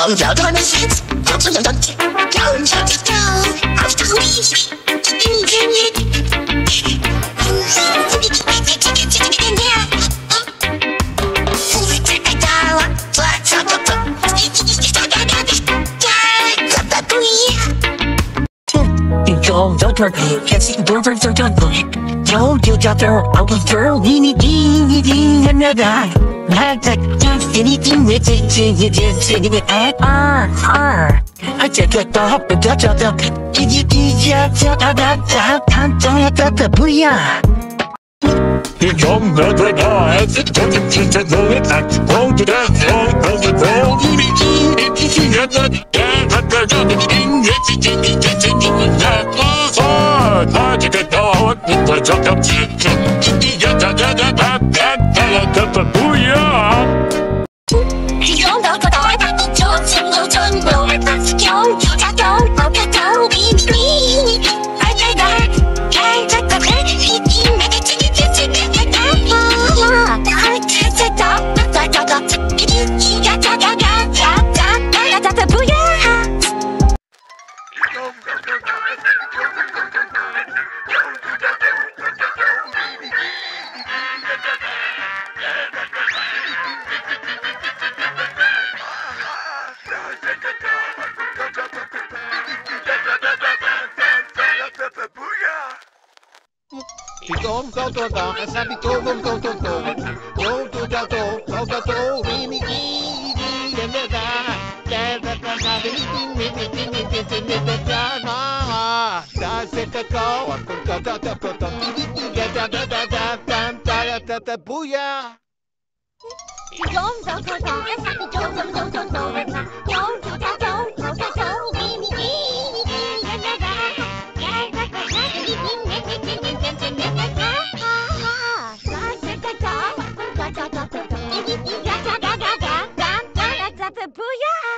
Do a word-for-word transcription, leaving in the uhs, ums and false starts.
Don't go to my shit. Don't go, don't go. Don't go, just go. After the week. Don't don't hurt me. Can't see the door for so don't go. Don't you just throw out the girl. We need anything another. Not that just anything with it. It is anything at R R. I take it off and touch out the. Did you did you tell that that that that that booyah? You don't know the guys. It doesn't seem to know it. I won't do that. Don't know the world. You need anything another. Yeah, but the other thing is it is anything that. I take it out, I jump up to it. Da da da da da da da da da booyah. Don't go to the door, don't go to the door. Don't you just don't go to the door, be free. I say that, I take the bed, he didn't make it to the kitchen. I take it out, da da da da da da da da da da da booyah. Don't go to the as I be told don't go to the go to the door go to the door we need and the that that that anything anything anything that ah that's it the go da da da da da da da da da booyah. Don't go to the as I be told don't go to the go to the door go to the door we need and the that that that anything anything booyah!